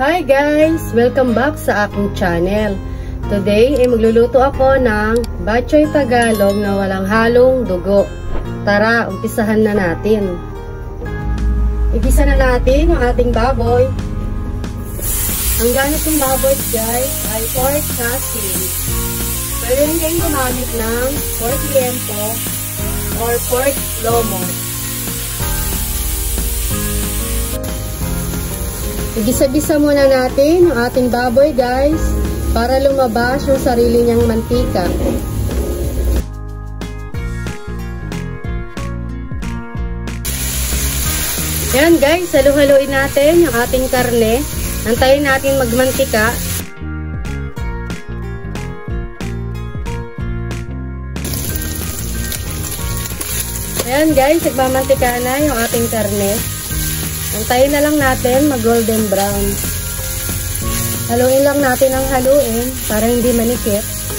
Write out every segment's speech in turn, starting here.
Hi guys! Welcome back sa aking channel. Today ay magluluto ako ng batchoy Tagalog na walang halong dugo. Tara, umpisahan na natin. Igisa na natin ang ating baboy. Ang gamit ng baboy guys ay pork chassis. Pwede rin kayong gumamit ng pork liempo or pork lomo. Igisa-gisa muna natin ang ating baboy guys para lumabas yung sarili niyang mantika. Yan guys, halu-haluin natin yung ating karne. Antayin natin magmantika. Ayan guys, nagmamantika na yung ating karne. Antayin na lang natin mag golden brown. Haluin lang natin ang haluin para hindi manikip.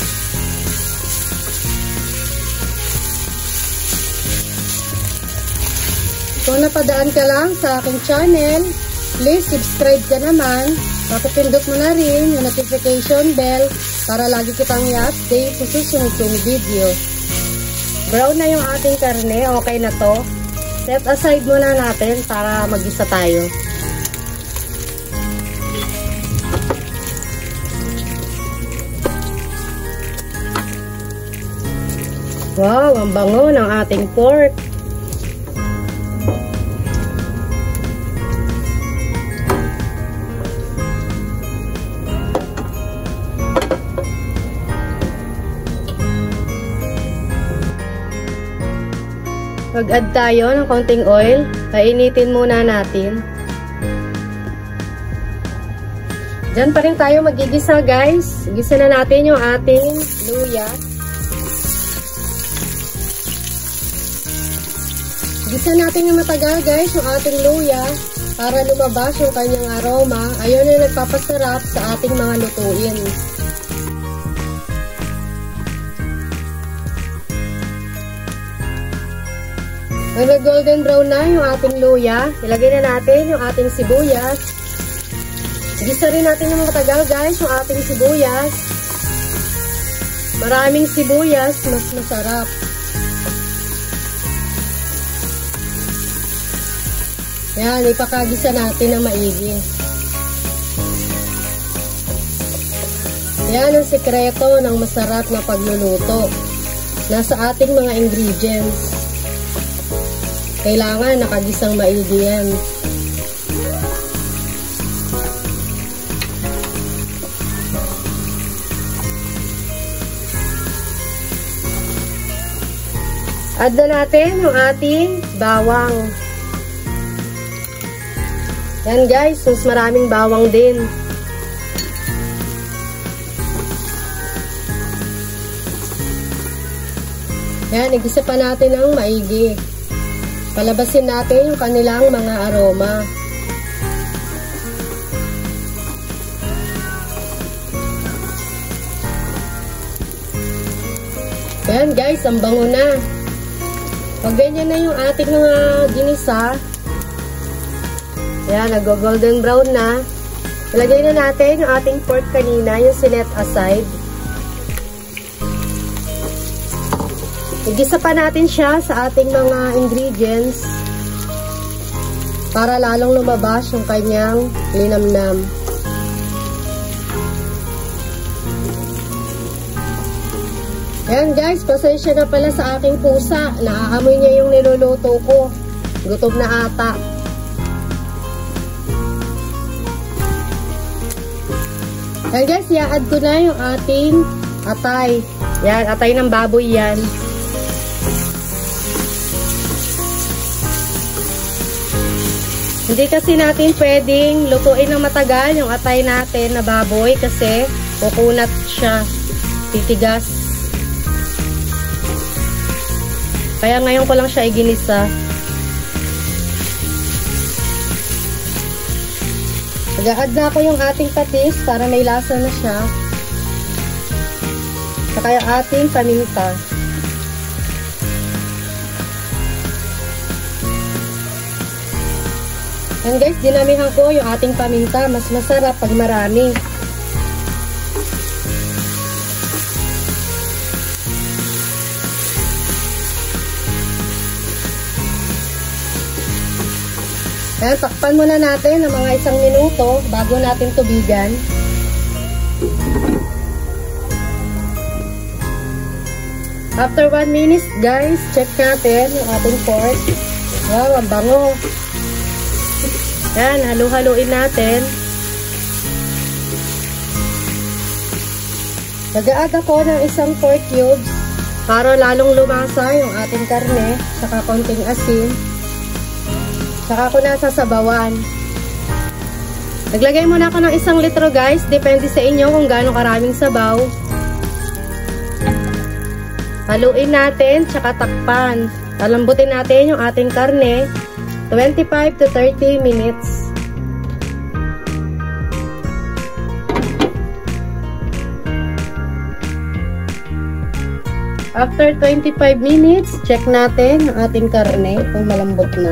Kung napadaan ka lang sa aking channel, please subscribe ka naman. Pakipindot mo na rin yung notification bell para lagi kitang i-update sa susunod kong video. Brown na yung ating karne, okay na to. Set aside muna natin para mag-isa tayo. Wow, ang bango ng ating pork. Mag-add tayo ng konting oil. Painitin muna natin. Diyan pa rin tayo magigisa guys. Gisa na natin yung ating luya. Gisa natin yung matagal guys yung ating luya para lumabas yung kanyang aroma. Ayun yung nagpapasarap sa ating mga lutuin. Pag nag-golden brown na yung ating luya, ilagay na natin yung ating sibuyas. Gisa rin natin yung matagal guys, yung ating sibuyas. Maraming sibuyas, mas masarap. Yan, ipakagisa natin ng maigi. Yan ang sikreto ng masarap na pagluluto. Nasa ating mga ingredients. Kailangan nakagisang maigi yan. Add na natin yung ating bawang. Yan guys, mas maraming bawang din. Yan, igisa pa natin ng maigi. Palabasin natin yung kanilang mga aroma. Ayan guys, ang bango na. Pag ganyan na yung ating mga ginisa, ayan, nag-golden brown na. Ilagay na natin yung ating pork kanina, yung sinet aside. Igisa pa natin siya sa ating mga ingredients para lalong lumabas yung kanyang linamnam. Ayan guys, pasensya na pala sa aking pusa. Naaamoy niya yung niluluto ko. Gutom na ata. Ayan guys, i-add ko na yung ating atay. Yan, atay ng baboy yan. Hindi kasi natin pwedeng lutuin ng matagal yung atay natin na baboy kasi kukunat siya, titigas. Kaya ngayon ko lang siya iginisa. Mag-a-add na ako yung ating patis para may lasa na siya. Saka yung ating paminta. And guys, dinamihan ko yung ating paminta. Mas masarap pag marami. Ayan, takpan muna natin ng mga 1 minuto bago natin tubigan. After 1 minute, guys, check natin yung ating pork. Wow, ang bango. Ayan, halu-haluin natin. Nag-a-add ako ng 1 pork cubes para lalong lumasa yung ating karne, saka konting asin. Saka ko nasasabawan. Naglagay muna ako ng 1 litro, guys. Depende sa inyo kung gaano karaming sabaw. Haluin natin, tsaka takpan. Talambutin natin yung ating karne. 25 to 30 minutes. After 25 minutes, check natin yung ating karne kung malambot na.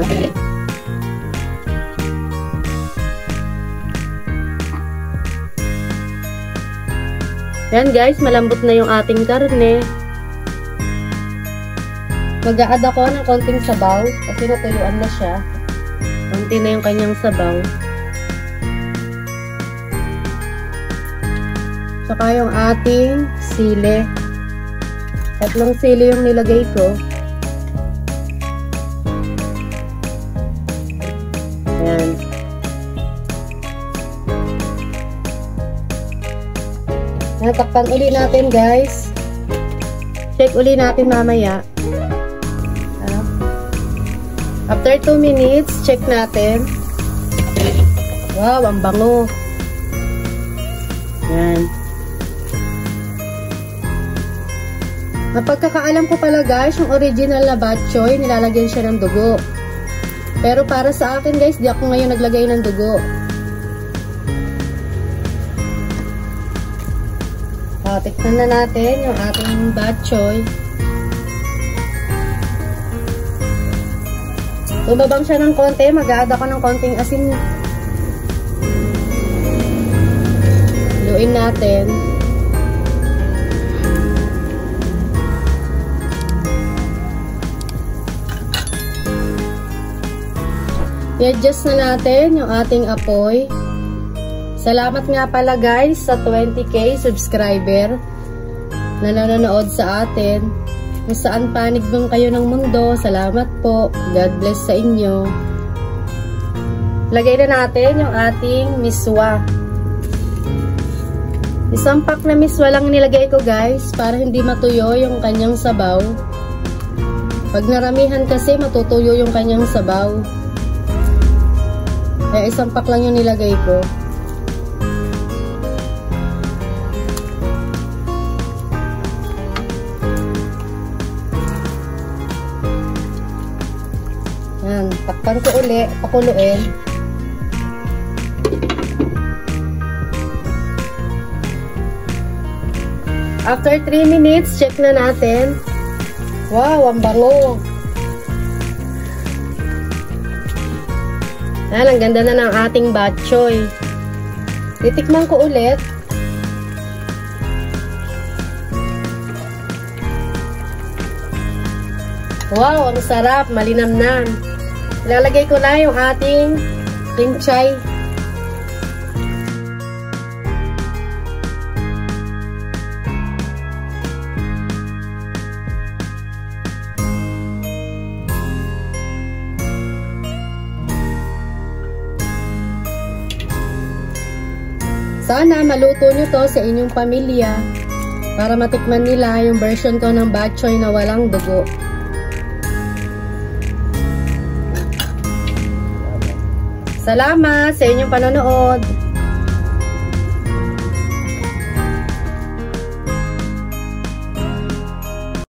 Yan guys, malambot na yung ating karne. Mag-a-add ako ng konting sabaw kasi natuyuan na siya. Konti na yung kanyang sabaw. Saka yung ating sili. 3 sili yung nilagay ko. Ayan. Natakpan uli natin guys. Check uli natin mamaya. After 2 minutes, check natin. Wow, ang bango. Yan. Napagkakaalam ko pala guys, yung original na bok choy, nilalagyan siya ng dugo. Pero para sa akin guys, di ako ngayon naglagay ng dugo. Tikman na natin yung ating bok choy. Tumabang siya ng konti, mag-a-add ako ng konting asin. Luin natin. I-adjust na natin yung ating apoy. Salamat nga pala guys sa 20k subscriber na nanonood sa atin. Kung saan panig bang kayo ng mundo, salamat po. God bless sa inyo. Lagay na natin yung ating miswa. 1 pack na miswa lang nilagay ko guys para hindi matuyo yung kanyang sabaw. Pag naramihan kasi matutuyo yung kanyang sabaw. Kaya 1 pack lang yung nilagay ko. Yan, takpan ko uli, pakuluin. After 3 minutes, check na natin. Wow, ang bango. Yan, ang ganda na ng ating bok choy. Titikman ko ulit. Wow, ang sarap, malinamnam. Ilalagay ko na yung ating kimchi. Sana maluto nyo to sa inyong pamilya para matikman nila yung version ko ng bok choy na walang dugo. Salamat sa inyong panonood.